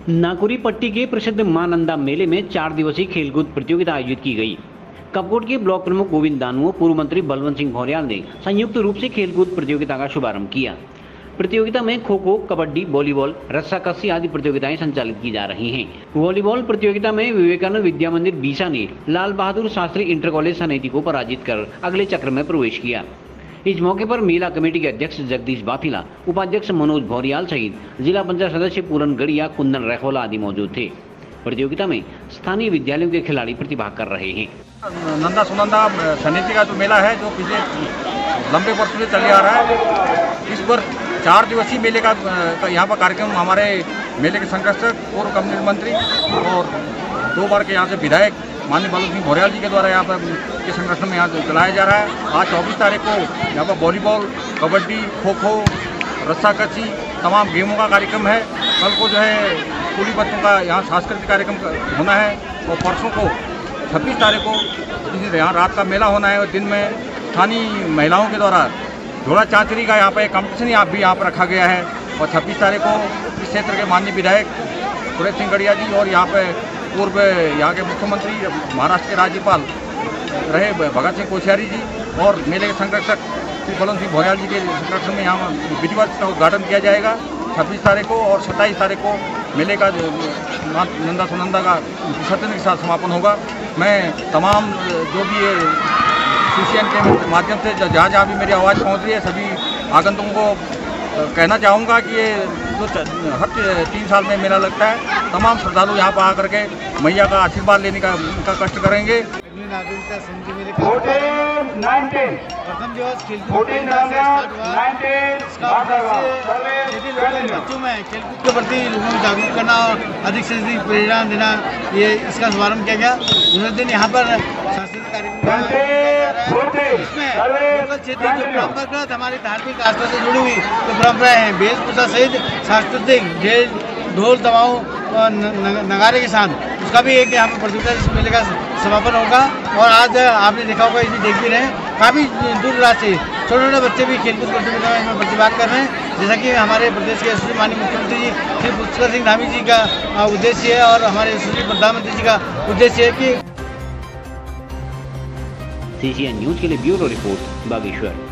नाकुरी पट्टी के प्रसिद्ध मां नंदा मेले में 4 दिवसीय खेलकूद प्रतियोगिता आयोजित की गई। कपकोट के ब्लॉक प्रमुख गोविंद दानुओ, पूर्व मंत्री बलवंत सिंह भौर्याल ने संयुक्त रूप से खेलकूद प्रतियोगिता का शुभारंभ किया। प्रतियोगिता में खो खो, कबड्डी, वॉलीबॉल, रस्साकस्सी आदि प्रतियोगिताएं संचालित की जा रही हैं। वॉलीबॉल प्रतियोगिता में विवेकानंद विद्या मंदिर बीसा ने लाल बहादुर शास्त्री इंटर कॉलेज सनेती को पराजित कर अगले चक्र में प्रवेश किया। इस मौके पर मेला कमेटी के अध्यक्ष जगदीश बाफिला, उपाध्यक्ष मनोज भौर्याल सहित जिला पंचायत सदस्य पूरन गड़िया, कुंदन रखोला आदि मौजूद थे। प्रतियोगिता में स्थानीय विद्यालयों के खिलाड़ी प्रतिभाग कर रहे हैं। नंदा सुनंदा समिति का जो मेला है, जो पिछले लंबे वर्षों से चले आ रहा है, इस वर्ष 4 दिवसीय मेले का यहाँ पर कार्यक्रम हमारे मेले के संरक्षक, पूर्व कैबिनेट मंत्री और 2 बार के यहाँ से विधायक माननीय बलवंत सिंह भौर्याल जी के द्वारा यहाँ पर के संरक्षण में यहाँ चलाया जा रहा है। आज 24 तारीख को यहाँ पर वॉलीबॉल, कबड्डी, खो खो, रस्साकस्सी तमाम गेमों का कार्यक्रम है। कल को जो है स्कूली बच्चों का यहाँ सांस्कृतिक कार्यक्रम होना है और परसों को 26 तारीख को यहाँ रात का मेला होना है और दिन में स्थानीय महिलाओं के द्वारा घोड़ा चांचरी का यहाँ पर एक कॉम्पिटिशन भी यहाँ पर रखा गया है। और 26 तारीख को इस क्षेत्र के माननीय विधायक सुरेश सिंह गड़िया जी और यहाँ पे पूर्व यहाँ के मुख्यमंत्री, महाराष्ट्र के राज्यपाल रहे भगत सिंह कोश्यारी जी और मेले के संरक्षक श्री बलवंत सिंह भौर्याल जी के संरक्षण में यहाँ विधिवत का उद्घाटन किया जाएगा 26 तारीख को। और 27 तारीख को मेले का नंदा सुनंदा का विसर्जन के साथ समापन होगा। मैं तमाम जो भी CCN के माध्यम से जहाँ जहाँ भी मेरी आवाज़ पहुँच रही है, सभी आगंतुकों को कहना चाहूँगा कि ये जो हर 3 साल में मेला लगता है, तमाम श्रद्धालु यहाँ पर आकर के मैया का आशीर्वाद लेने का उनका कष्ट करेंगे। बच्चों में खेलकूद के प्रति लोगों को जागरूक करना और अधिक से अधिक प्रेरणा देना, ये इसका शुभारंभ किया गया। दूसरे दिन यहाँ पर सांस्कृतिक कार्यक्रम इसमें लोकल क्षेत्र की परंपरागत हमारी धार्मिक आस्था से जुड़ी हुई जो परंपराएं हैं, वेशभूषा सहित सांस्कृतिक ढोल दमाओं और नगारे के साथ उसका भी एक यहाँ पर प्रतियोगिता इस मेले का समापन होगा। और आज आपने देखा होगा, इसे देख भी रहे हैं, काफ़ी दूर दराज से छोटे छोटे बच्चे भी खेलकूद प्रतियोगिता में इसमें प्रतिभाग कर रहे हैं। जैसा कि हमारे प्रदेश के यशस्वी माननीय मुख्यमंत्री जी श्री पुष्कर सिंह धामी जी का उद्देश्य है और हमारे यशस्वी प्रधानमंत्री जी का उद्देश्य है कि CCN न्यूज के लिए ब्यूरो रिपोर्ट बागेश्वर।